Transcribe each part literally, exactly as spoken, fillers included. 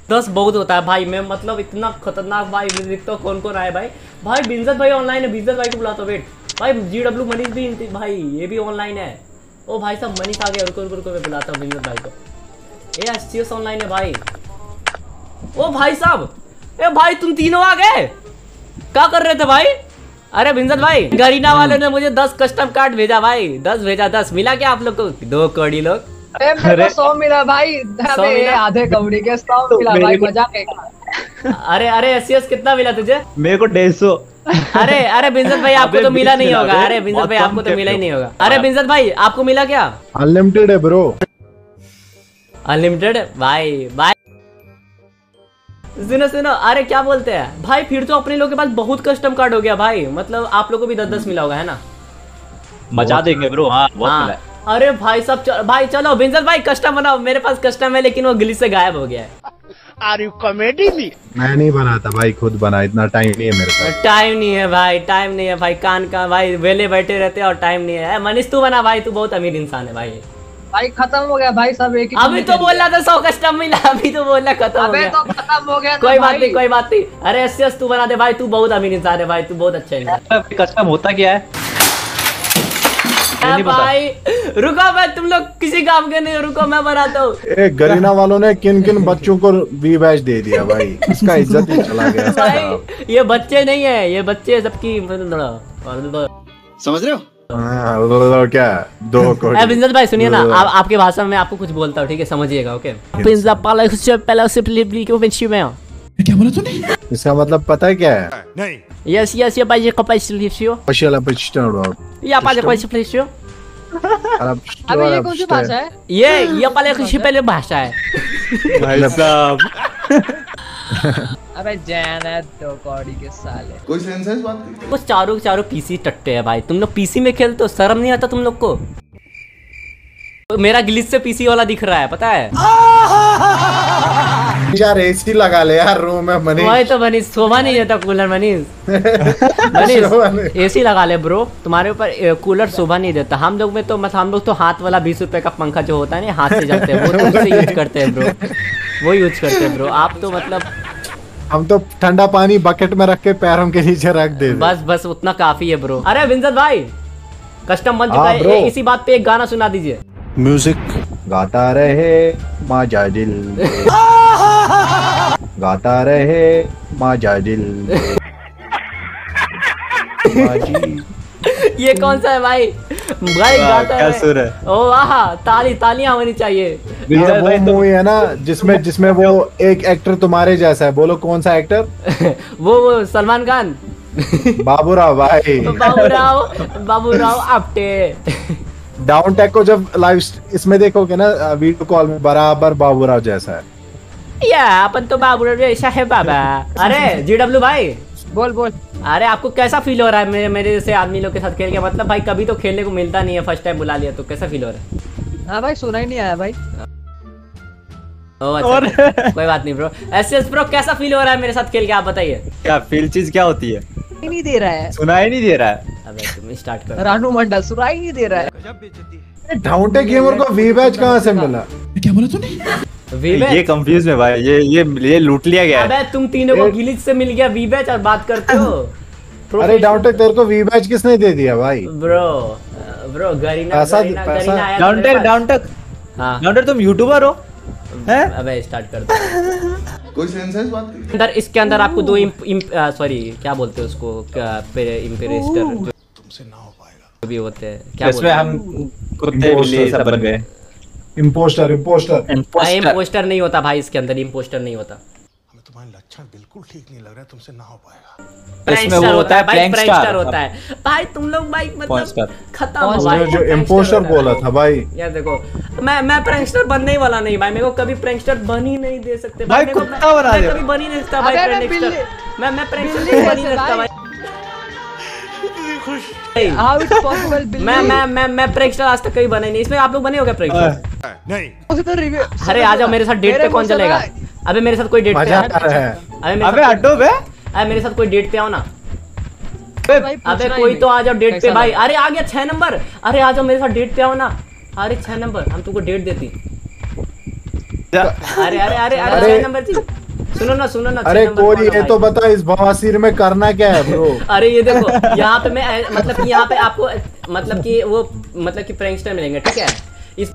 दस बहुत होता है भाई। मैं मतलब इतना खतरनाक भाई देखता हूँ कौन कौन आए भाई। भाई बिंजत भाई ऑनलाइन है, बिंजत भाई को बुलाता हूँ। वेट भाई, जी डब्ल्यू मनीष भी भाई ये भी ऑनलाइन है। ओ भाई साहब मनीष आ गया, रुको रुको रुको मैं बुलाता हूँ बिंजत भाई को। ए एससीएस ऑनलाइन है भाई। ओ भाई साहब, ए भाई तुम तीनों आ गए, क्या कर रहे थे भाई? अरे बिंजत भाई, गरीना वाले ने मुझे दस कस्टम कार्ड भेजा भाई, दस भेजा दस। मिला क्या आप लोग को? दो कौड़ी लोग। अरे मेरे को सौ मिला भाई, आधे कौड़ी के सौ मिला भाई, मजाक है। अरे अरे एससीएस कितना मिला तुझे? मेरे को डेढ़ सौ। अरे अरे बिंजत भाई आपको तो मिला नहीं होगा। अरे बिंजत भाई आपको तो मिला ही नहीं होगा। अरे बिंजत भाई आपको मिला क्या? अनलिमिटेड है ब्रो। अनलिमिटेड भाई भाई। सुनो सुनो, अरे क्या बोलते हैं भाई, फिर तो अपने लोग के पास बहुत कस्टम कार्ड हो गया भाई। मतलब आप लोगों को भी दस दस मिला होगा है ना? मजा देंगे ब्रो। हाँ बहुत हाँ। मिला है। अरे भाई सब चल, भाई चलो बिंजत भाई कस्टम बनाओ। मेरे पास कस्टम है लेकिन वो गिली से गायब हो गया है। Are you comedy me? मैं नहीं बनाता भाई, खुद बना, इतना टाइम नहीं है मेरे पास। टाइम नहीं है भाई, टाइम नहीं है भाई। कान का भाई वेले बैठे रहते हैं और टाइम नहीं है। मनीष तू बना भाई, तू बहुत अमीर इंसान है भाई। भाई खत्म हो गया भाई सब एक ही। अभी तो बोला था सौ कस्टम मिला, अभी तो बोला खत्म हो गया। अबे तो खत्म हो गया। कोई बात नहीं कोई बात नहीं। अरे एससीएस तू बना दे भाई, तू बहुत अमीर इंसान है भाई, तू बहुत अच्छा इंसान। कस्टम होता क्या है भाई? रुको मैं, तुम लोग किसी काम के नहीं, रुको मैं बनाता हूँ। एक गरीना वालों ने किन किन बच्चों को वी बैच दे दिया भाई, इसका इज्जत ही चला गया भाई। ये बच्चे नहीं है, ये बच्चे सबकी समझ रहे हो? हाँ, क्या दो कौड़ी। बिंजत भाई सुनिए ना, आप, आपके भाषा में आपको कुछ बोलता हूँ, ठीक है? समझिएगा ओके? क्या बोला तूने? इसका मतलब पता है क्या है? नहीं। Yes, yes, yeah, pode compartilhar. Pachela pachitano. Yeah, pode compartilhar. अबे ये कौन सी भाषा है? ये ये पहले किसी पहले भाषा है भाई साहब। अबे जाना दो कौड़ी के साले। कोई सेंस है इस बात की? कुछ चारों चारों पीसी टट्टे है भाई। तुम लोग पीसी में खेलते हो, शर्म नहीं आता तुम लोग को? मेरा ग्लिच से पीसी वाला दिख रहा है पता है? यार एसी लगा ले यार रूम में मनीष। वही तो मनीष, शोभा नहीं देता कूलर मनीष। मनीष एसी लगा ले ब्रो, तुम्हारे ऊपर कूलर शोभा नहीं देता। हम लोग में तो मतलब हम लोग तो हाथ वाला बीस रुपए का पंखा जो होता है ना, हाथ से चलते हैं, वो तो उससे यूज करते हैं ब्रो, वो यूज करते हैं ब्रो। आप तो मतलब हम तो ठंडा पानी बकेट में रख के पैरों के नीचे रख दे। बस बस उतना काफी है ब्रो। अरे विंजत भाई कस्टम बन चुका है, इसी बात पे एक गाना सुना दीजिए। म्यूजिक गाता रहे माजा दिल, गाता रहे माजा दिल। ये कौन सा है भाई? भाई गाता क्या सुर है? ओ वाह, ताली तालियां होनी चाहिए। ये वो मूवी है ना जिसमें जिसमें वो एक एक्टर तुम्हारे जैसा है, बोलो कौन सा एक्टर? वो वो सलमान खान। बाबूराव भाई। बाबूराव बाबूराव आपटे। डाउन टेक को जब लाइव इसमें देखोगे ना वीडियो कॉल में, बराबर बाबूराव जैसा है। या अपन तो बाबूराव जैसा है बाबा। अरे जी डब्ल्यू भाई बोल बोल। अरे आपको कैसा फील हो रहा है मेरे मेरे जैसे आदमी लोग के साथ खेल के? मतलब भाई कभी तो खेलने को मिलता नहीं है, फर्स्ट टाइम बुला लिया तो कैसा फील हो रहा है? हाँ भाई सुना ही नहीं आया भाई। ओ अच्छा कोई बात नहीं ब्रो। एसएस ब्रो कैसा फील हो रहा है मेरे साथ खेल के, आप बताइए। क्या फील चीज क्या होती है? नहीं दे रहा है, सुनाई नहीं दे रहा है। अबे तुम स्टार्ट करो। रानू मंडल सुनाई नहीं दे रहा है। ढाउंटे गेमर को वी बैच कहाँ से मिला? क्या बोला तूने? ये कंफ्यूज है भाई, ये ये ये लूट लिया गया है। अबे तुम तीनों को गिलिच से मिल गया वी बैच और बात करते हो? अरे डाउनटेक तेरे को वी बैच किसने दे दिया भाई? ब्रो ब्रो गरीना पैसा गरीना पैसा गरीना आया डाउनटेक डाउनटेक हाँ डाउनटेक तुम यूट्यूबर हो हैं? अबे स्टार्ट कर दो। कोई सेंस है इस बात की? अंदर इसके अंदर आपको दो सॉरी क्या बोलते हैं उसको, इम्पेरेस्टर तुमसे ना हो पाएगा भी होते हैं, क्या इसमें हम कुत्ते बिल्ली सब बन गए। इम्पोस्टर इम्पोस्टर इम्पोस्टर नहीं होता भाई, इसके अंदर इम्पोस्टर नहीं होता। हमें तुम्हारे लक्षण बिल्कुल ठीक नहीं लग रहा है, तुमसे ना हो पाएगा। इसमें वो होता है भाई, प्रैंकस्टर होता है भाई। तुम लोग भाई मतलब खत्म हो भाई। जो इम्पोस्टर बोला था भाई, यार देखो मैं मैं प्रैंकस्टर बनने ही वाला नहीं भाई। मेरे को कभी प्रैंकस्टर बन ही नहीं दे सकते भाई, कुत्ता बना दे। कभी बन ही नहीं सकता भाई प्रैंकस्टर। मैं मैं प्रैंकस्टर बन ही नहीं सकता भाई। How it's possible? मैं मैं मैं मैं प्रैंकस्टर आज तक कहीं बना ही नहीं। इसमें आप लोग बने हो क्या प्रैंकस्टर? नहीं। अरे आ जाओ मेरे साथ डेट पे, कौन चलेगा? अबे मेरे साथ कोई डेट पे मजा आ रहा है। अबे हटो बे। अरे मेरे साथ कोई डेट पे आओ ना। अबे कोई तो आ जाओ डेट पे भाई। अरे आ गया छह नंबर। अरे आ जाओ मेरे साथ डेट पे आओ ना। अरे छह नंबर हम तुमको डेट देती। अरे अरे अरे अरे छह नंबर जी सुनो ना सुनो ना छह अरे नंबर कोई कौन है ये भाई? तो बता इस बवासीर में करना क्या है ब्रो? अरे ये देखो यहाँ पे मैं मतलब कि यहाँ पे आपको मतलब कि वो मतलब कि प्रैंकस्टर मिलेंगे ठीक है इस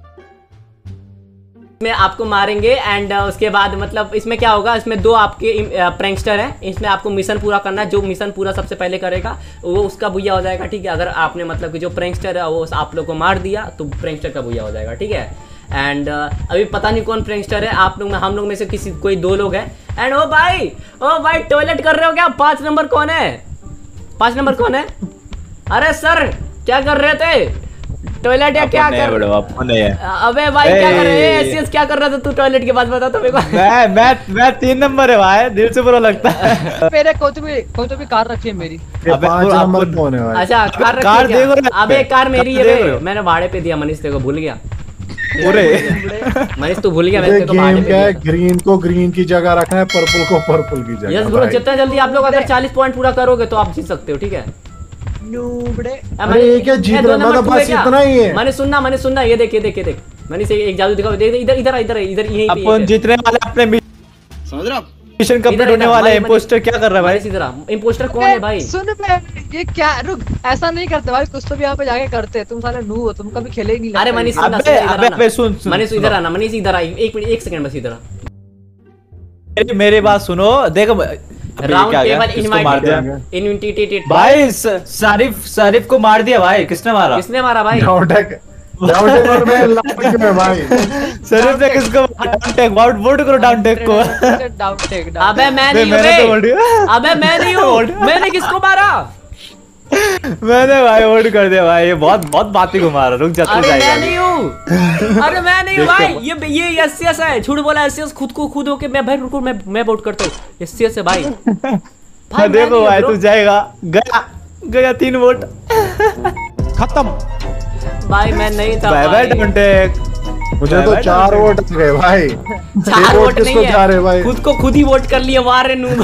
में आपको मारेंगे एंड उसके बाद मतलब इसमें क्या होगा इसमें दो आपके प्रैंकस्टर हैं इसमें आपको मिशन पूरा करना है जो मिशन पूरा सबसे पहले करेगा वो उसका बुया हो जाएगा ठीक है अगर आपने मतलब कि जो प्रैंकस्टर है वो आप लोग को मार दिया तो प्रैंकस्टर का बुया हो जाएगा ठीक है एंड uh, अभी पता नहीं कौन प्रैंकस्टर है आप लोग में हम लोग में से किसी कोई दो लोग हैं एंड ओ भाई ओ भाई टॉयलेट कर रहे हो क्या पाँच नंबर कौन है पाँच नंबर कौन है अरे सर क्या कर रहे थे टॉयलेट या क्या कर बड़ो अपन है अबे भाई क्या कर रहे हैं एसीएस क्या कर रहा था तू टॉयलेट के बाद बता तो मेरे को मैं मैं मैं तीन नंबर है भाई दिल से बुरा लगता है मेरे कोई तो भी कोई तो भी कार रखी है मेरी ये अबे, पांच आपको- नंबर कौन है भाई? अच्छा कार रखी कार है क्या? देखो ना। अबे कार मेरी है कार देख बे रहे हो? मैंने भाड़े पे दिया मनीष तेरे को भूल गया पूरे मनीष तू भूल गया ये मैंने तेरे को भाड़े गेम पे क्या है? दिया ग्रीन को ग्रीन की जगह रखना है, पर्पल को पर्पल की जगह। यस ब्रो भाई। जितना जल्दी आप लोग अगर चालीस पॉइंट पूरा करोगे तो आप जीत सकते हो ठीक है नूबड़े अरे ये क्या जीत रहा है? मतलब बस इतना ही है। मैंने सुनना मैंने सुनना ये देख ये देख ये देख मैंने से एक जादू दिखाओ देख इधर इधर इधर इधर यहीं पे अपन जीतने वाले अपने समझ रहे हो आप? मिशन कंप्लीट इधर- होने इधर, वाला है भाई, इंपोस्टर क्या कर रहा है भाई भाई इधर इंपोस्टर कौन है भाई सुन बे ये क्या रुक ऐसा नहीं करते भाई कुछ तो भी यहाँ पे जाके करते हैं तुम साले नू हो तुम कभी खेले ही नहीं अरे लगता मनीष ये। सुनना अबे, सुनना, इधर अबे, आना। अबे, सुन, सुन, मनीष सुनो। इधर आना मनीष इधर आ एक मिनट एक सेकंड बस इधर आ मेरी मेरी बात सुनो देखो अबे, ये राउंड क्या गया? टेबल किसको मार दिया इनवाइटेड इनविटेटेड भाई स- सारिफ सारिफ को मार दिया भाई किसने मारा किसने मारा भाई डाउनटेक डाउनटेक में लाइक में भाई। सारिफ ने किसको डाउन टेक वोट वोट करो डाउन टेक को डाउन टेक डाउन अबे मैं बे, नहीं हूँ मैंने तो बे। बोल दिया। अबे मैं नहीं हूँ मैंने किसको मारा मैंने भाई वोट कर दिया भाई ये बहुत बहुत बाती को मारा रुक जा तू अरे मैं जाएगा नहीं हूँ अरे मैं नहीं हूँ भाई ये ये एससीएस है झूठ बोला एससीएस खुद को खुद होके मैं भाई रुको मैं मैं वोट करता हूँ एससीएस है भाई भाई हाँ, मैं देखो नहीं हूँ भाई bro। तू जाएगा गया गया तीन वोट खत्म। भाई मैं नहीं था बाय बाय भाई। डाउन टेक मुझे तो भाई, चार भाई, वोट आ गए भाई। चार ये वोट किसको नहीं जा रहे है भाई? खुद को खुद ही वोट कर लिए वारे नू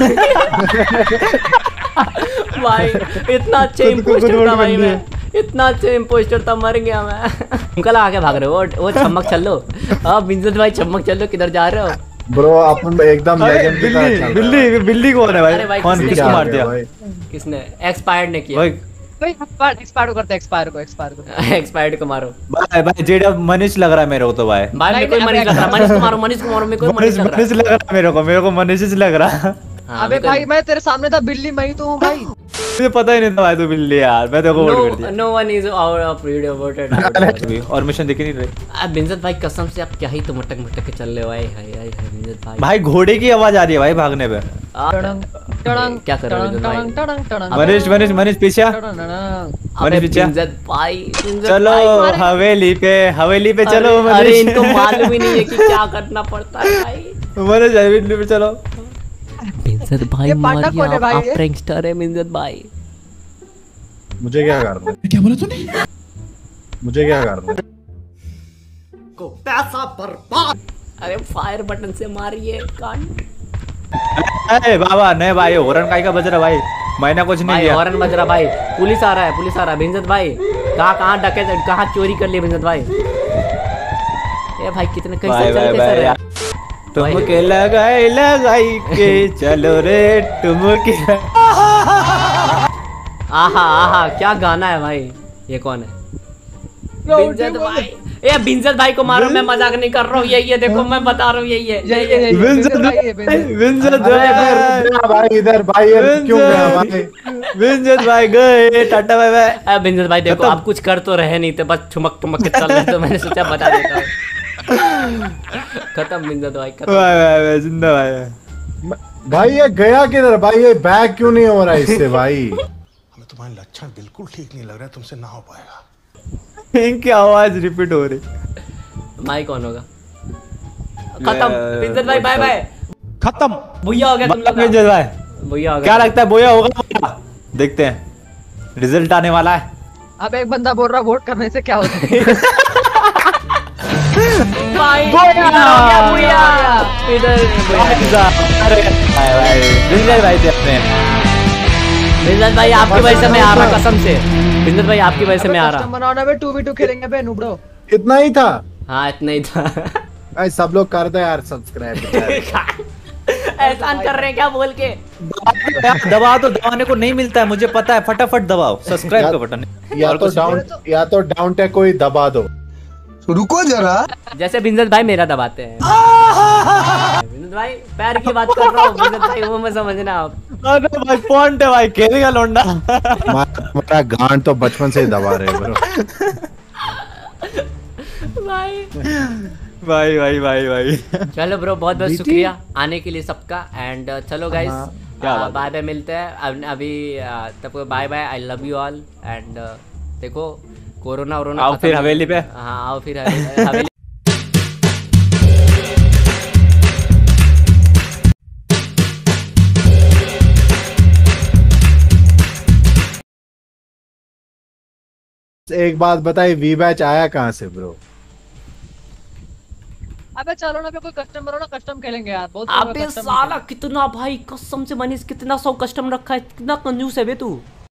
भाई इतना अच्छा खुद को खुद इम्पोस्टर वोट था कर भाई लिए। मैं इतना अच्छा इम्पोस्टर था मर गया मैं अंकल आके भाग रहे हो वो वो चमक चल लो अब बिंजत भाई चमक चल लो किधर जा रहे हो ब्रो अपन एकदम अरे, लेजेंड की तरह बिल्ली चल रहा है। बिल्ली बिल्ली कौन है अरे भाई भाई, कौन किसने किसको क्या मार हो दिया गया भाई? किसने एक्सपायर्ड ने किया भाई भाई एक्सपायर एक्सपायर करते एक्सपायर को एक्सपायर को एक्सपायर्ड को मारो भाई भाई जेडा मनीष लग रहा है मेरे को तो भाई भाई मेरे को नहीं, मनीष नहीं, लग रहा मनीष को मारो मनीष को मारो मेरे को मनीष मनीष लग मनीष रहा लग रहा है मेरे को मेरे को मनीष ही लग रहा हाँ, अबे मेरे को- भाई मैं तेरे सामने था बिल्ली मैं ही तो हूँ भाई मुझे पता ही नहीं था भाई तू बिल्ली यार मैं तेरे को वोट कर No, दिया no one is out of video voted. और मिशन दिख नहीं रही अब बिंजत भाई कसम से आप क्या ही तो मटक मटक के चल रहे हो, हाय हाय हाय हाय बिंजत भाई। भाई घोड़े की आवाज आ रही है भाई भागने पे आप- टड़ंग टड़ंग क्या कर रहे हो बिंजत भाई? टड़ंग टड़ंग टड़ंग मनीष मनीष मनीष पीछे आ। टड़ंग अबे मनीष पीछे आ। बिंजत भाई बिंजत चलो भाई, हवेली पे हवेली पे चलो अरे- अरे मनीष इनको मालूम ही नहीं है कि क्या करना पड़ता है भाई। मनीष हवेली पे चलो बिंजत भाई ये पांडा कौन है भाई आप ये? प्रैंकस्टर है बिंजत भाई। मुझे क्या करना है? क्या बोला तूने? मुझे क्या करना है? अरे फायर बटन से मारिए कान। अरे बाबा नहीं भाई हॉर्न काहे का बज रहा भाई मैंने कुछ नहीं भाई किया हॉर्न बज रहा भाई, पुलिस आ रहा है पुलिस आ रहा है बिंजत भाई। कहाँ कहाँ डके कहाँ चोरी कर लिए बिंजत भाई। ए भाई कितने कैसे बाय चल बाय कैसे बाय रहे? तुम के लगाई लगाई के चलो रे तुम के आहा आहा क्या गाना है भाई। ये कौन है? बिंजत भाई। ए बिंजत भाई को मारो, मैं मजाक नहीं कर रहा हूँ। यही है देखो मैं बता रहा हूँ यही है यही है, यही है, विंजत भाई ये, विंजत। विंजत अरे इधर रुक जा भाई, इधर भाई ये क्यों गया भाई? विंजत भाई गए टाटा बाय बाय ए बिंजत भाई देखो खत्म। आप कुछ कर तो रहे नहीं थे, बस ठुमक ठुमक के चल रहे तो मैंने सोचा बता देता हूँ। खत्म बिंजत भाई खत्म। बाय बाय बाय जिंदा भाई भाई ये गया किधर भाई? ये बैक क्यों नहीं हो रहा है इससे भाई? हमें तुम्हारे लक्षण बिल्कुल ठीक नहीं लग रहा है, तुमसे ना हो पाएगा। इनकी आवाज रिपीट हो रही भाई कौन होगा? खत्म बिंजत भाई बाय बाय। खत्म। भैया हो गया तुम लोग विंजत भाई का। भैया हो क्या गया। लगता है बोया होगा देखते हैं रिजल्ट आने वाला है अब एक बंदा बोल रहा वोट करने से क्या होता है। भाई भैया! इधर हो गया भैया। इधर भैया। अरे भाई भाई विंजत भाई थे अपने बिंजत भाई आपकी वजह से मैं आ रहा कसम से। बिंजत भाई आपकी वजह से मैं आ रहा। बनाना बे टू वी टू खेलेंगे बे नुबड़ो। इतना ही था? हाँ इतना ही था। भाई सब लोग कर दे यार सब्सक्राइब। एहसान कर रहे हैं क्या बोल के? दबा दो, दबाने को नहीं मिलता है मुझे पता है, फटाफट दबाओ सब्सक्राइब का बटन। या तो डाउन या तो डाउन टैग को ही दबा दो। रुको जरा, जैसे बिंजत भाई मेरा दबाते हैं। बिंजत भाई पैर की बात कर रहा हूँ, बिंजत भाई वो मत समझना आप। अरे भाई पॉइंट है भाई, खेलेगा लौंडा। हमारा गांड तो बचपन से ही दबा रहे ब्रो। भाई भाई भाई भाई भाई चलो ब्रो, बहुत बहुत शुक्रिया आने के लिए सबका। एंड चलो गाइस, क्या बात है। बाय बाय, मिलते हैं अब- अभी आ, तब bye bye, I love you all. And देखो कोरोना वोरोना आओ खत्म फिर हो- हवेली पे। हाँ आओ फिर हवेली हवेली। एक बात बताइए, वी बैच आया कहाँ से ब्रो? अबे चलो ना, फिर कोई कस्टमर हो ना, कस्टम खेलेंगे यार। बहुत अबे साला कितना भाई कसम से मनीष, कितना सौ कस्टम रखा है, कितना कंजूस है बे तू।